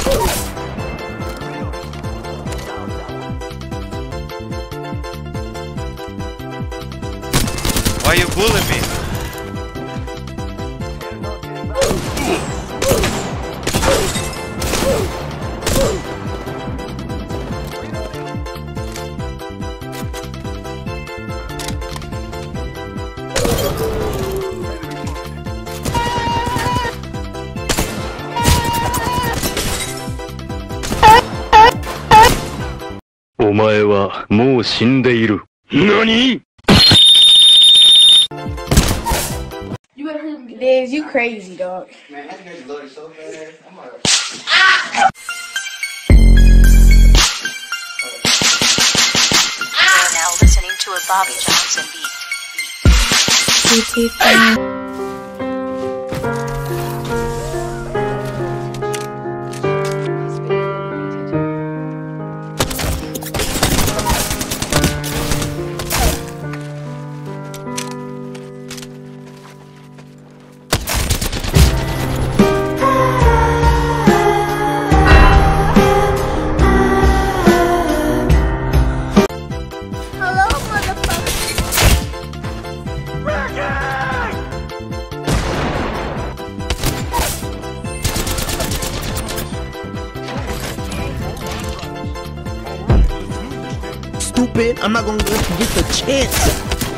Why you bullying me? NANI?! Liz, you crazy, dog. Man, that nigga loaded so fast. I'm like, You are now listening to a Bobby Johnson beat. WTF Fails. Stupid, I'm not gonna let you get the chance.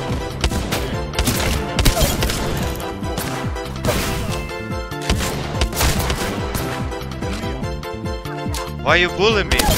Why you bullying me?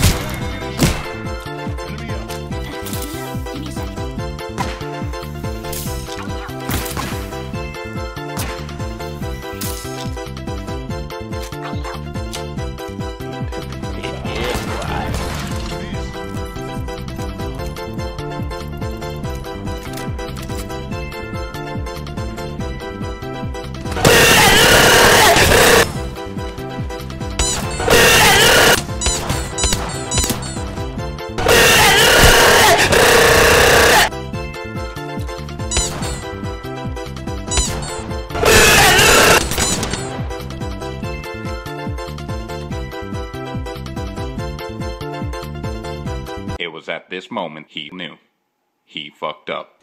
It was at this moment he knew. He fucked up.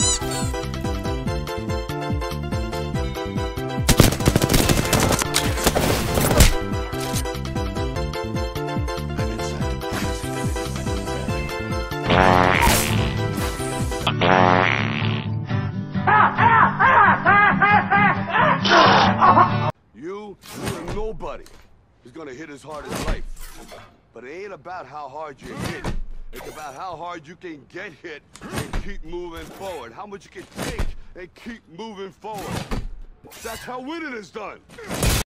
You're nobody. He's gonna hit as hard as life. But it ain't about how hard you hit. It's about how hard you can get hit and keep moving forward. How much you can take and keep moving forward. That's how winning is done.